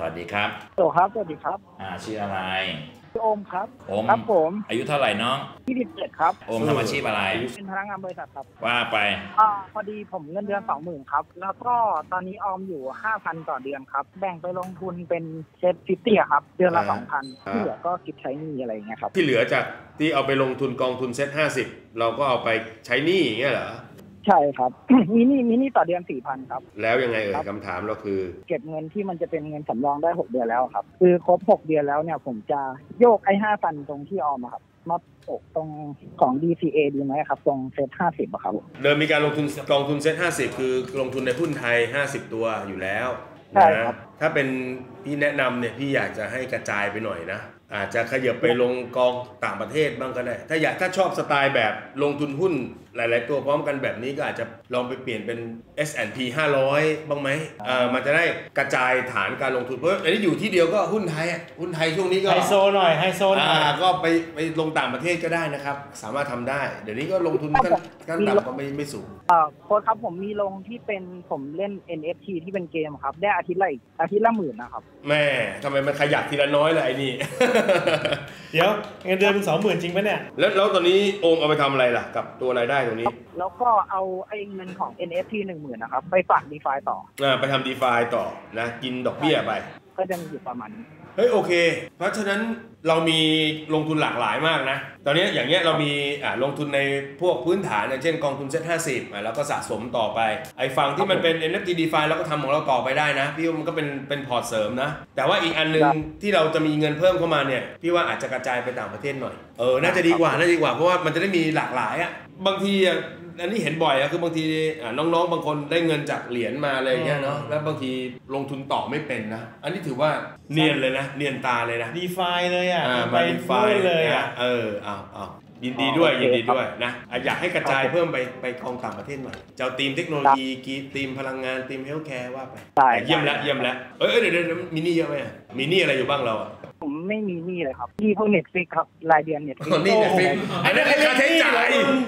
วัสดีครับโตครับสวัสดีครับชื่ออะไรชื่อโอมครับโอมครับผมอายุเท่าไหร่น้อง 27ครับโอมทำอาชีพอะไรเป็นพนักงานบริษัทครับว่าไปพอดีผมเงินเดือน 20,000 ครับแล้วก็ตอนนี้ออมอยู่ 5,000 ต่อเดือนครับแบ่งไปลงทุนเป็นเซฟ50ครับเดือนละ 2,000 ที่เหลือก็เก็บใช้หนี้อะไรอย่างเงี้ยครับที่เหลือจากที่เอาไปลงทุนกองทุนเซ็ต50เราก็เอาไปใช้หนี้อย่างเงี้ยเหรอใช่ครับ มีหนี้ต่อเดือน 4,000 ครับแล้วยังไงคำถามเราคือเก็บเงินที่มันจะเป็นเงินสำรองได้6เดือนแล้วครับคือครบ6เดือนแล้วเนี่ยผมจะโยกไอ้ 5,000 ตรงที่ออมครับมาโปะตรงของ DCA ดีไหมครับตรงเซ็ต50ครับเดิมมีการลงทุนกองทุนเซ็ต50คือลงทุนในหุ้นไทย50ตัวอยู่แล้วใช่ครับถ้าเป็นพี่แนะนำเนี่ยพี่อยากจะให้กระจายไปหน่อยนะอาจจะขยับไปลงกองต่างประเทศบ้างก็ได้ถ้าชอบสไตล์แบบลงทุนหุ้นหลายๆตัวพร้อมกันแบบนี้ก็อาจจะลองไปเปลี่ยนเป็น S&P 500บ้างไหมมันจะได้กระจายฐานการลงทุนเพราะอันนี้อยู่ที่เดียวก็หุ้นไทยช่วงนี้ก็ไฮโซหน่อยก็ไปลงต่างประเทศก็ได้นะครับสามารถทำได้เดี๋ยวนี้ก็ลงทุนขั้นต่ำก็ไม่สูงโค้ชครับผมมีลงที่เป็นผมเล่น NFT ที่เป็นเกมครับได้อาทิตย์ละ10,000นะครับแม่ทำไมมันขยับทีละน้อยเลยไอ้นี่เดี๋ยวเงินเดือนเป็น 20,000 จริงปะเนี่ยแล้วตอนนี้โอมเอาไปทำอะไรล่ะกับตัวรายได้ตรงนี้แล้วก็เอาไอ้เงินของ NFT 10,000นะครับไปฝาก DeFi ต่อไปทำ DeFi ต่อนะกินดอกเบี้ยไปก็จะมีอยู่ประมาณนี้เฮ้ยโอเคเพราะฉะนั้นเรามีลงทุนหลากหลายมากนะตอนนี้อย่างเงี้ยเรามีลงทุนในพวกพื้นฐานอย่างเช่นกองทุนเซ็ต50แล้วก็สะสมต่อไปไอ้ฝั่งที่มันเป็น NFT DeFi เราก็ทำของเราต่อไปได้นะพี่ว่ามันก็เป็นพอร์ตเสริมนะแต่ว่าอีกอันนึงที่เราจะมีเงินเพิ่มเข้ามาเนี่ยพี่ว่าอาจจะกระจายไปต่างประเทศหน่อยน่าจะดีกว่าเพราะว่ามันจะได้มีหลากหลายบางทีอันนี้เห็นบ่อยคือบางทีน้องๆบางคนได้เงินจากเหรียญมาอะไรเงี้ยเนาะแล้วบางทีลงทุนต่อไม่เป็นนะอันนี้ถือว่าเนียนเลยนะเนียนตาเลยนะ DeFi เลยไป DeFi เลยเอายินดีด้วยนะอยากให้กระจายเพิ่มไปกองต่างประเทศหน่อยจะเอาทีมเทคโนโลยีทีมพลังงานทีมเฮลท์แคร์ว่าไปเยี่ยมแล้วเดี๋ยวมีหนี้เยอะไหมมีหนี้อะไรอยู่บ้างเราผมไม่มีหนี้เลยครับหนี้พวก Netflix ครับรายเดือน Netflix นี่ Netflix อันนั้นเรียกค่าใช้จ่าย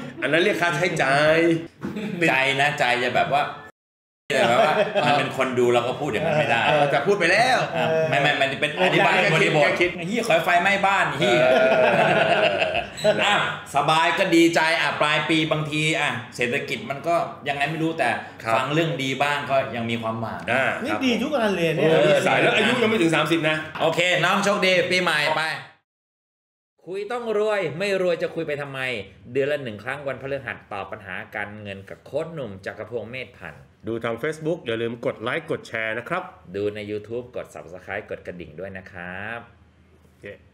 ใจนะใจจะแบบว่ามันเป็นคนดูเราก็พูดอย่างนั้นไม่ได้แต่พูดไปแล้วไม่มันเป็นอธิบายบริบทที่ขอไฟไหม้บ้านที่สบายก็ดีใจปลายปีบางทีเศรษฐกิจมันก็ยังไงไม่รู้แต่ฟังเรื่องดีบ้างก็ยังมีความหมายนี่ดีทุกอันเลยเนี่ยสายแล้วอายุยังไม่ถึง30นะโอเคน้องโชคดีปีใหม่ไปคุยต้องรวยไม่รวยจะคุยไปทำไมเดือนละ1 ครั้งวันพฤหัสตอบปัญหาการเงินกับโค้ชหนุ่มจักรพงษ์เมธพันธ์ดูทาง Facebook อย่าลืมกดไลค์กดแชร์นะครับดูใน YouTube กด Subscribe กดกระดิ่งด้วยนะครับโอเค